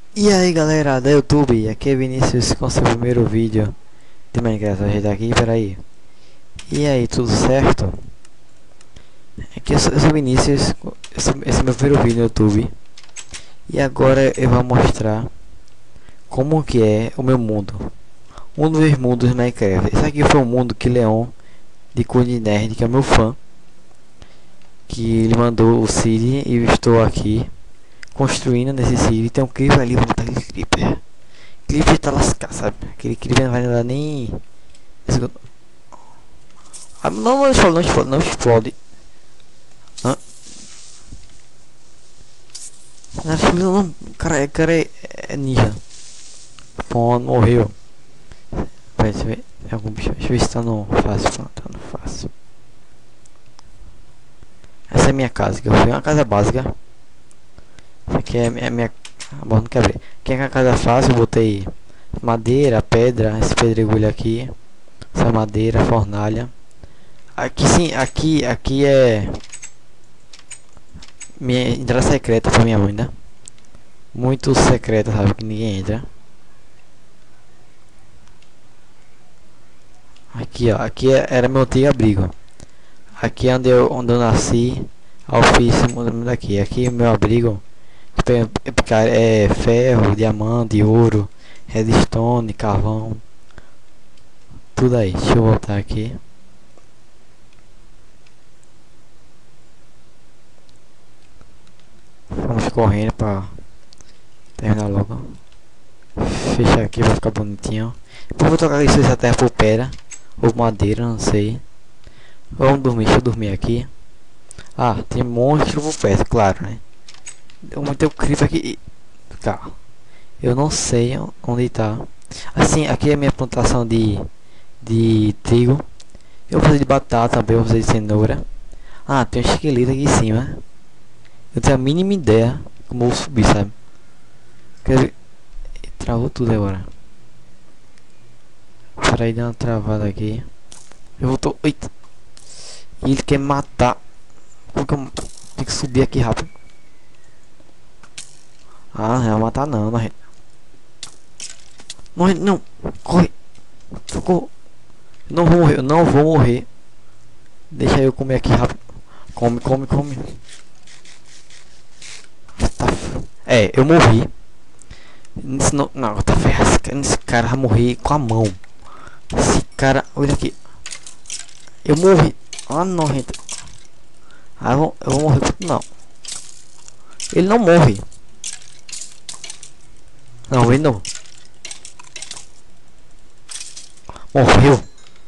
E aí galera da YouTube, aqui é Vinícius com seu primeiro vídeo de Minecraft. Ajeitar aqui, peraí. E aí, tudo certo? Aqui eu sou Vinícius, esse é meu primeiro vídeo no YouTube. E agora eu vou mostrar como que é o meu mundo. Um dos meus mundos de Minecraft. Esse aqui foi um mundo que Leon, de Code Nerd, que é meu fã, que ele mandou o seed e eu estou aqui construindo nesse seed. Tem um creeper ali, vou botar aquele creeper. Clipe tá lascado, sabe? Aquele clipe não vai dar nem. Ah, não, não explode, não explode, não explode. Não, não explode, não. Cara é ninja. Pô, morreu. Peraí, deixa eu ver. Tem algum bicho. Deixa eu ver se tá no fácil. Não, tá no fácil. Essa é a minha casa, que eu fui uma casa básica. Essa aqui é a minha. Bom, não quer ver. Aqui é a casa fácil, eu botei madeira, pedra, esse pedregulho aqui. Essa madeira, fornalha. Aqui sim, aqui é minha entrada secreta pra minha mãe, né? Muito secreta, sabe? Que ninguém entra. Aqui, ó. Aqui era meu antigo abrigo. Aqui é onde eu nasci. Ao fiz daqui. Aqui é meu abrigo. É ferro, diamante, ouro, redstone, carvão. Tudo aí. Deixa eu voltar aqui. Vamos correndo pra terminar logo. Fechar aqui pra ficar bonitinho. Depois vou trocar isso essa terra por pedra ou madeira, não sei. Vamos dormir, deixa eu dormir aqui. Ah, tem monstro por perto, claro, né? Eu vou meter o creeper aqui. Tá. Eu não sei onde tá. Assim, aqui é a minha plantação de trigo. Eu vou fazer de batata também, eu vou fazer de cenoura. Ah, tem um esqueleto aqui em cima. Eu tenho a mínima ideia como eu vou subir, sabe? Quer ver? Travou tudo agora. Para aí dar uma travada aqui. Eu voltou. Eita! E ele quer matar. Como que eu tenho que subir aqui rápido? Ah, não vai matar não, não. Morre, não! Corre! Socorro! Eu não vou morrer, eu não vou morrer. Deixa eu comer aqui rápido. Come, come, come. Tá. É, eu morri. Não, tá ferrado. Esse cara vai morrer com a mão. Esse cara, olha aqui. Eu morri. Ah, não, gente. Ah, eu vou morrer. Não. Ele não morre. Não, ele não. Morreu.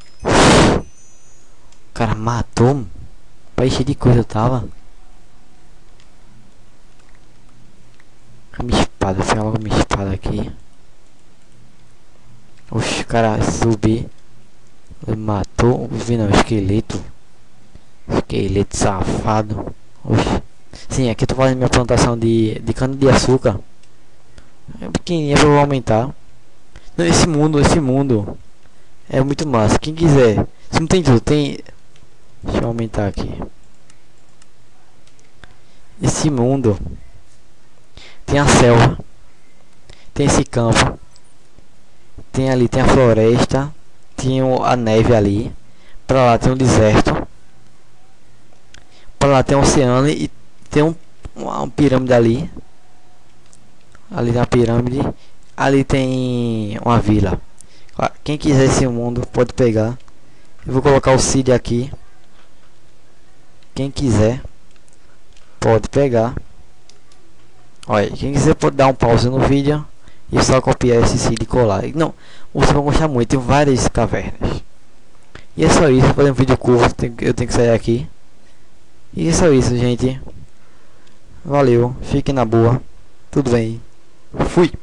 O cara matou. Pai cheio de coisa eu tava. A minha espada, vou pegar logo a minha espada aqui. Oxe, o cara subir. Ele matou. Não, esqueleto. Esqueleto safado. Oxe. Sim, aqui eu tô fazendo minha plantação de cana de açúcar. É pequenininha pra eu aumentar. Não, esse mundo é muito massa. Quem quiser. Se não tem tudo, tem. Deixa eu aumentar aqui. Esse mundo tem a selva. Tem esse campo. Tem ali, tem a floresta. Tem a neve ali. Pra lá tem um deserto. Pra lá tem um oceano e tem uma pirâmide ali. Ali tem uma pirâmide. Ali tem uma vila. Quem quiser esse mundo pode pegar. Eu vou colocar o seed aqui. Quem quiser pode pegar. Olha, quem quiser pode dar um pause no vídeo e só copiar esse seed e colar. Não, você vai gostar muito. Tem várias cavernas. E é só isso. Vou fazer um vídeo curto. Eu tenho que sair aqui. E é só isso, gente. Valeu. Fiquem na boa. Tudo bem. Fui.